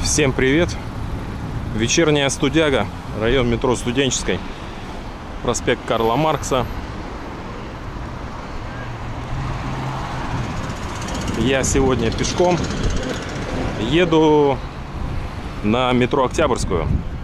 Всем привет! Вечерняя Студяга, район метро Студенческой, проспект Карла Маркса. Я сегодня пешком еду на метро Октябрьскую.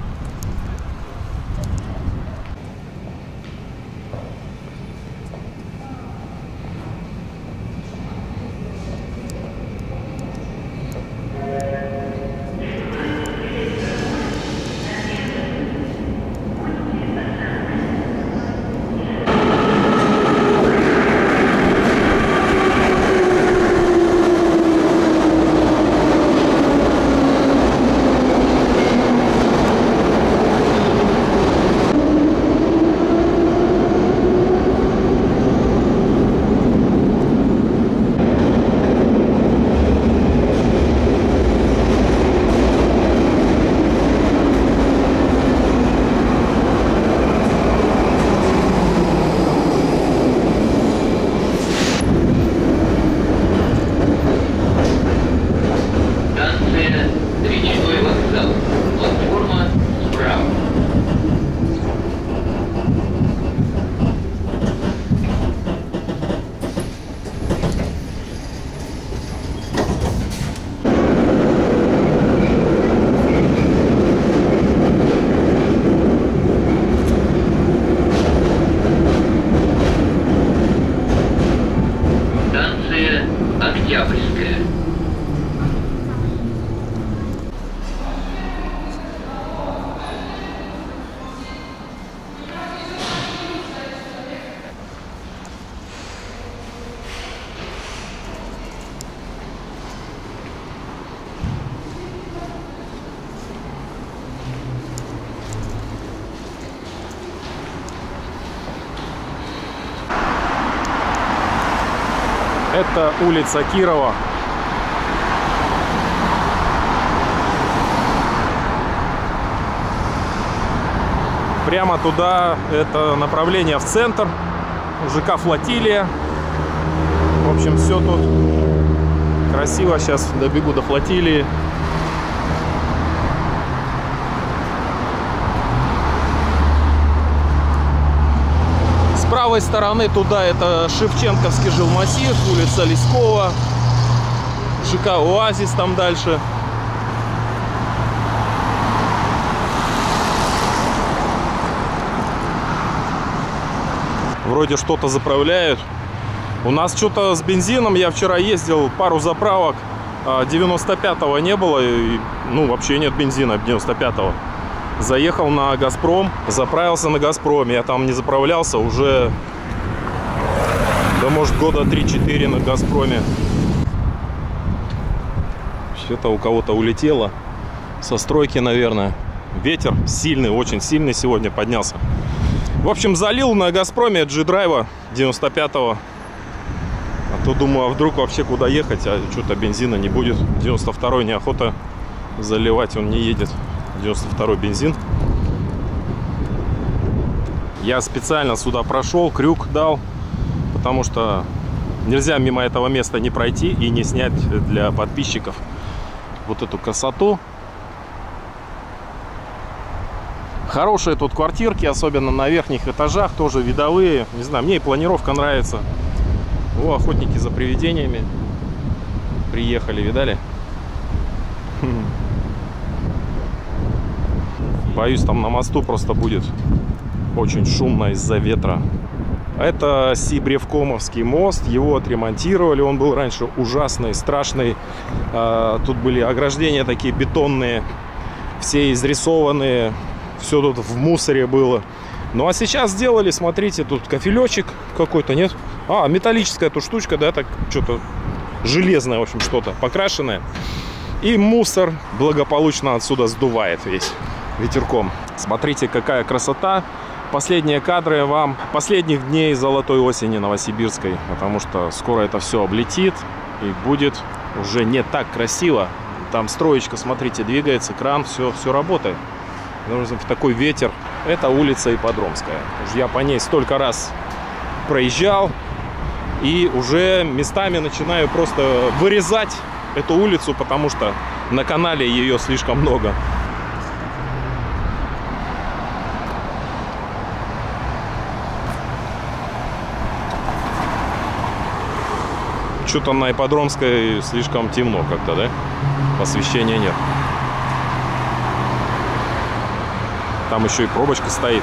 Октябрьская. Это улица Кирова. Прямо туда это направление в центр. ЖК Флотилия. В общем, все тут красиво. Сейчас добегу до Флотилии. С правой стороны туда это Шевченковский жилмассив, улица Лескова, ЖК Оазис там дальше. Вроде что-то заправляют. У нас что-то с бензином, я вчера ездил, пару заправок, 95-го не было, и, ну вообще нет бензина 95-го. Заехал на Газпром, заправился на Газпроме. Я там не заправлялся уже, да может, года 3-4 на Газпроме. Что-то у кого-то улетело со стройки, наверное. Ветер сильный, очень сильный сегодня поднялся. В общем, залил на Газпроме G-Drive 95-го. А то думаю, а вдруг вообще куда ехать, а что-то бензина не будет. 92-й неохота заливать, он не едет. 92-й бензин. Я специально сюда прошел, крюк дал, потому что нельзя мимо этого места не пройти и не снять для подписчиков вот эту красоту. Хорошие тут квартирки, особенно на верхних этажах, тоже видовые. Не знаю, мне и планировка нравится. О, охотники за привидениями приехали, видали? Боюсь, там на мосту просто будет очень шумно из-за ветра. Это Сибревкомовский мост. Его отремонтировали. Он был раньше ужасный, страшный. Тут были ограждения такие бетонные, все изрисованные. Все тут в мусоре было. Ну а сейчас сделали, смотрите, тут кофелечек какой-то, нет? А, металлическая тут штучка, да, так что-то железное, в общем, что-то покрашенное. И мусор благополучно отсюда сдувает весь ветерком. Смотрите, какая красота. Последние кадры вам последних дней золотой осени новосибирской, потому что скоро это все облетит и будет уже не так красиво. Там строечка, смотрите, двигается, кран, все работает. В такой ветер. Это улица Ипподромская. Я по ней столько раз проезжал и уже местами начинаю просто вырезать эту улицу, потому что на канале ее слишком много. Что-то на Ипподромской слишком темно как-то, да? Освещения нет. Там еще и пробочка стоит.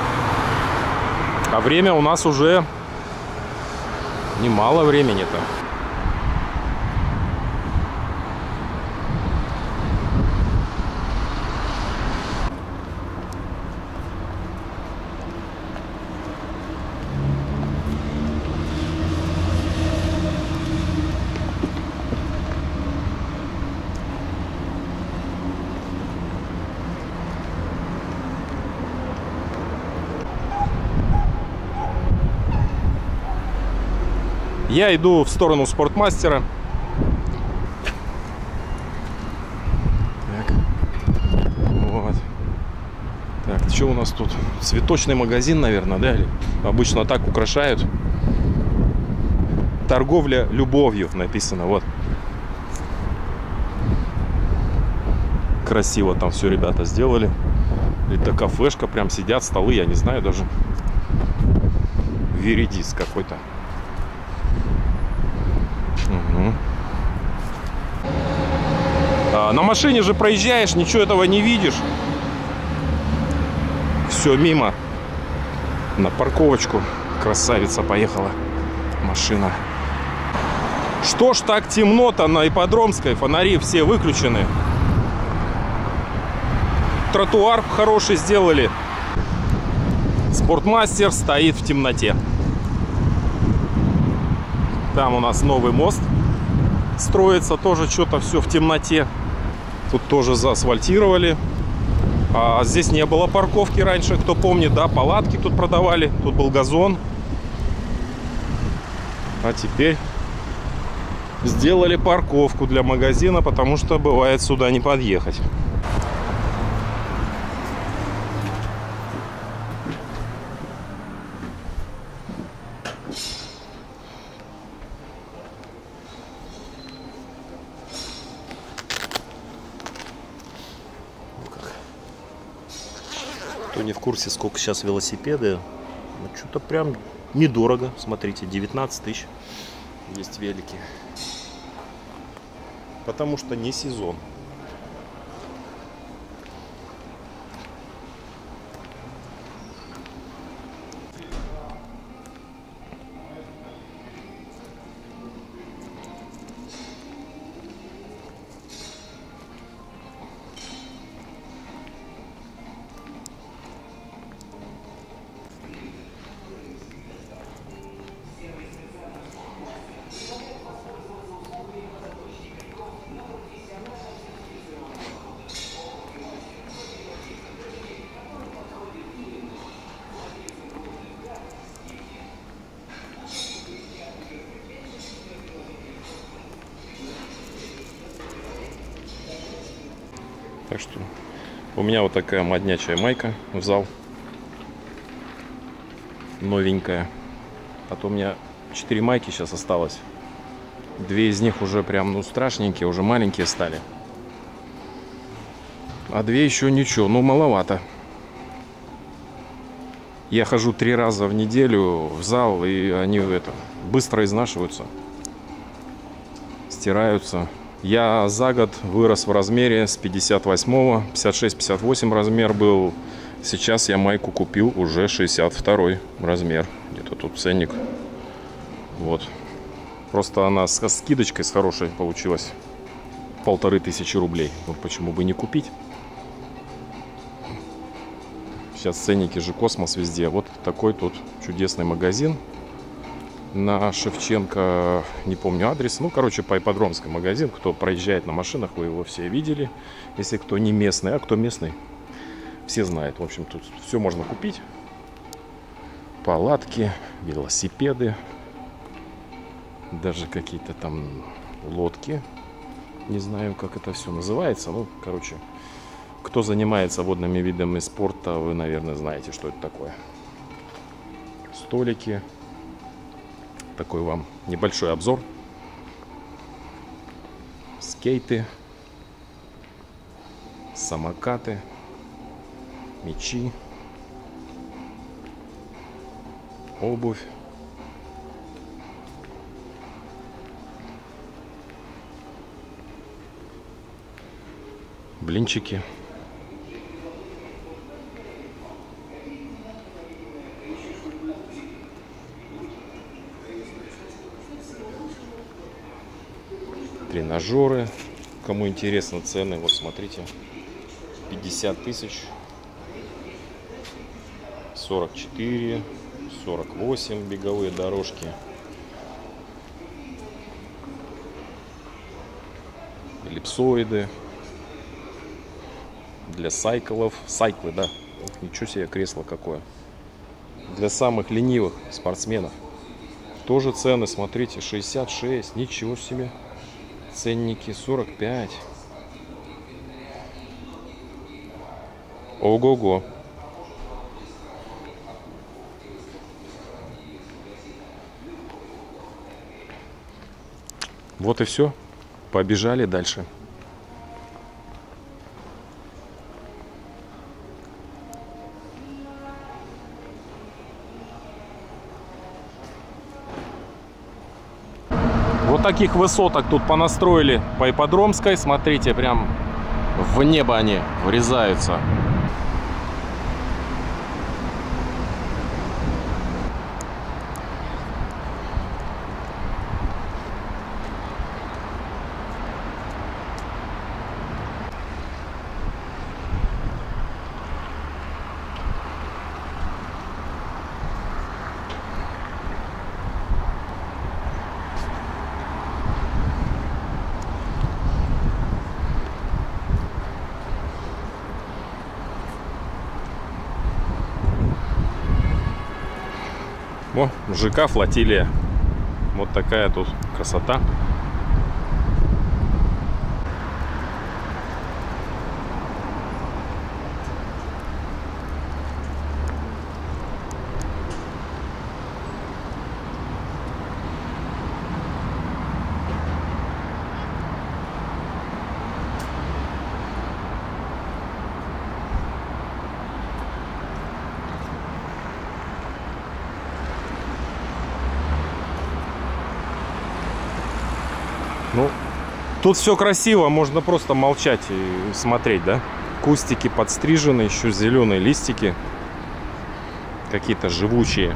А время у нас уже немало времени-то. Я иду в сторону Спортмастера. Так. Вот. Так, что у нас тут? Цветочный магазин, наверное, да? Обычно так украшают. Торговля любовью написано, вот. Красиво там все ребята сделали. Это кафешка, прям сидят, столы, я не знаю даже. Веридис какой-то. Угу. На машине же проезжаешь, ничего этого не видишь. Все мимо. На парковочку. Красавица поехала машина. Что ж так темно-то на Ипподромской? Фонари все выключены. Тротуар хороший сделали. Спортмастер стоит в темноте. Там у нас новый мост строится, тоже что-то все в темноте. Тут тоже заасфальтировали. А здесь не было парковки раньше, кто помнит, да, палатки тут продавали, тут был газон. А теперь сделали парковку для магазина, потому что бывает сюда не подъехать. Кто не в курсе, сколько сейчас велосипеды, ну, что-то прям недорого. Смотрите, 19 тысяч есть велики. Потому что не сезон. Так что у меня вот такая моднячая майка в зал. Новенькая. А то у меня 4 майки сейчас осталось. 2 из них уже прям, ну, страшненькие, уже маленькие стали. А 2 еще ничего, ну, маловато. Я хожу 3 раза в неделю в зал, и они быстро изнашиваются. Стираются. Я за год вырос в размере с 58-го, 56-58 размер был. Сейчас я майку купил уже 62 размер. Где-то тут ценник. Вот. Просто она с скидочкой с хорошей получилась. 1500 рублей. Вот почему бы не купить. Сейчас ценники же космос везде. Вот такой тут чудесный магазин. На Шевченко, не помню адрес, ну, короче, по Ипподромской магазин. Кто проезжает на машинах, вы его все видели. Если кто не местный, а кто местный, все знают. В общем, тут все можно купить. Палатки, велосипеды, даже какие-то там лодки. Не знаю, как это все называется. Ну, короче, кто занимается водными видами спорта, вы, наверное, знаете, что это такое. Столики. Такой вам небольшой обзор. Скейты. самокаты, мечи, обувь. Блинчики. Тренажеры. Кому интересно цены, вот смотрите. 50 тысяч. 44, 48 беговые дорожки. Эллипсоиды. Для сайклов. Сайклы, да. Ух, ничего себе, кресло какое. Для самых ленивых спортсменов. Тоже цены, смотрите, 66. Ничего себе. Ценники 45. Ого-го. Вот и все. Побежали дальше. Вот таких высоток тут понастроили по Ипподромской. Смотрите, прям в небо они врезаются. О, ЖК «Флотилия». Вот такая тут красота. Ну, тут все красиво, можно просто молчать и смотреть, да? Кустики подстрижены, еще зеленые листики. Какие-то живучие.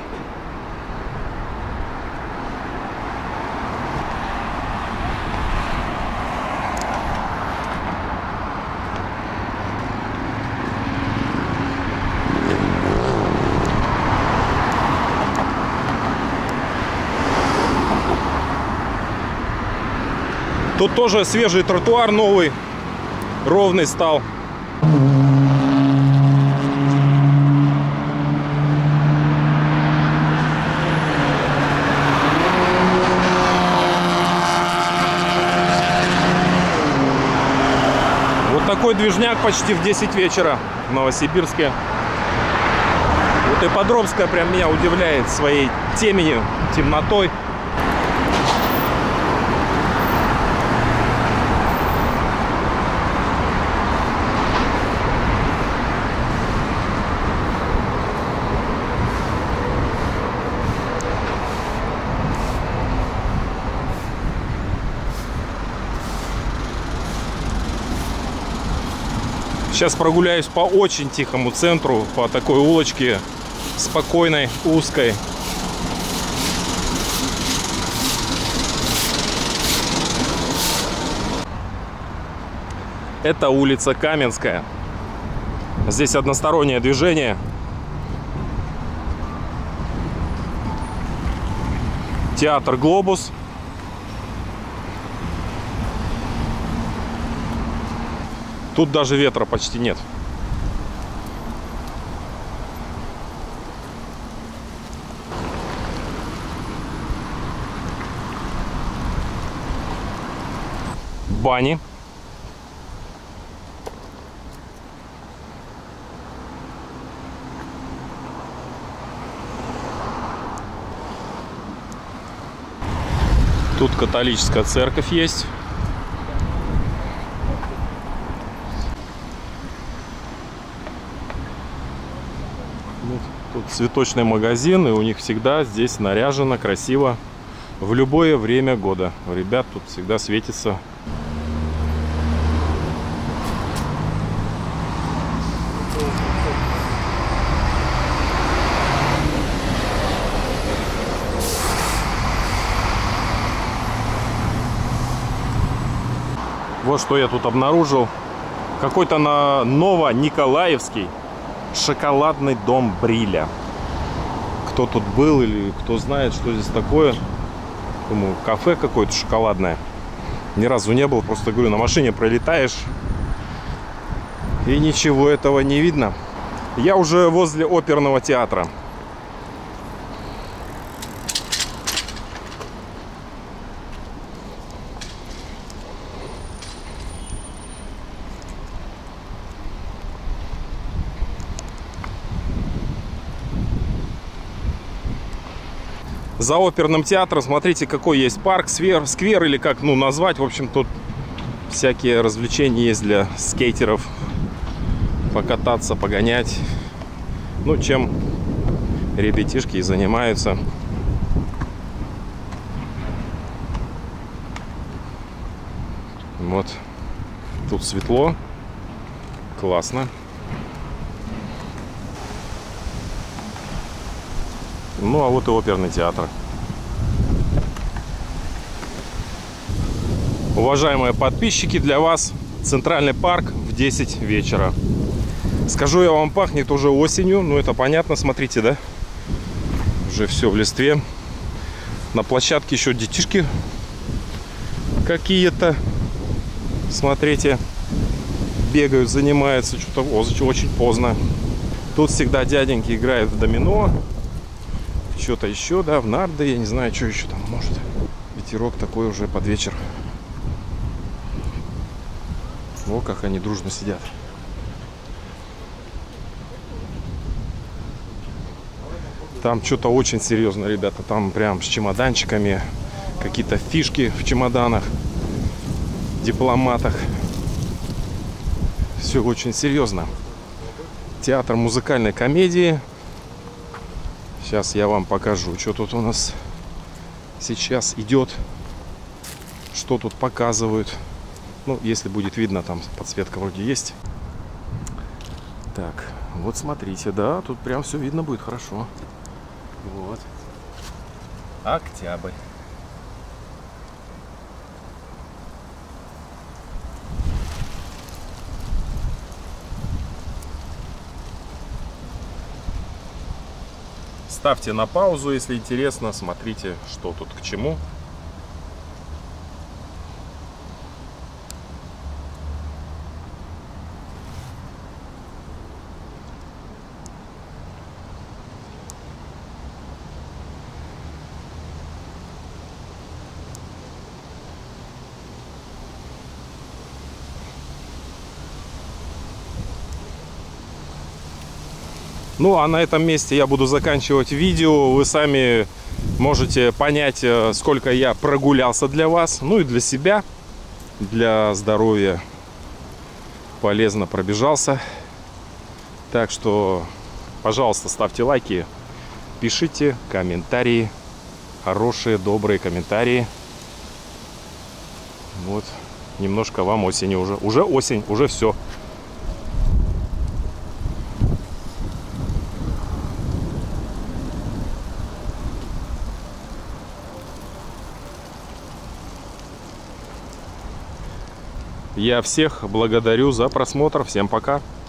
Тут тоже свежий тротуар новый, ровный стал. Вот такой движняк почти в 10 вечера в Новосибирске. Вот Ипподромская прям меня удивляет своей теменью, темнотой. Сейчас прогуляюсь по очень тихому центру, по такой улочке, спокойной, узкой. Это улица Каменская. Здесь одностороннее движение. Театр «Глобус». Тут даже ветра почти нет. Бани. Тут католическая церковь есть. Тут цветочный магазин, и у них всегда здесь наряжено, красиво. В любое время года. У ребят тут всегда светится. Вот что я тут обнаружил. Какой-то на Ново-Николаевский шоколадный дом Бриля. Кто тут был или кто знает, что здесь такое? Думаю, кафе какое-то шоколадное. Ни разу не был, просто говорю, на машине пролетаешь и ничего этого не видно. Я уже возле оперного театра. За оперным театром, смотрите, какой есть парк, сквер или как назвать. В общем, тут всякие развлечения есть для скейтеров. Покататься, погонять. Ну, чем ребятишки и занимаются. Вот. Тут светло. Классно. Ну, а вот и оперный театр. Уважаемые подписчики, для вас Центральный парк в 10 вечера. Скажу я вам, пахнет уже осенью. Ну, это понятно, смотрите, да? Уже все в листве. На площадке еще детишки какие-то. Смотрите, бегают, занимаются. Что-то очень поздно. Тут всегда дяденьки играют в домино. Что-то еще, да, в нарды, я не знаю, что еще там может. Ветерок такой уже под вечер. О, как они дружно сидят. Там что-то очень серьезно, ребята. Там прям с чемоданчиками. Какие-то фишки в чемоданах. Дипломатах. Все очень серьезно. Театр музыкальной комедии. Сейчас я вам покажу, что тут у нас сейчас идет. Что тут показывают. Ну, если будет видно, там подсветка вроде есть. Так, вот смотрите, да, тут прям все видно будет хорошо. Вот. Октябрь. Ставьте на паузу, если интересно, смотрите, что тут к чему. Ну, а на этом месте я буду заканчивать видео. Вы сами можете понять, сколько я прогулялся для вас. Ну и для себя, для здоровья полезно пробежался. Так что, пожалуйста, ставьте лайки, пишите комментарии. Хорошие, добрые комментарии. Вот, немножко вам осени уже. Уже осень, уже все. Я всех благодарю за просмотр. Всем пока.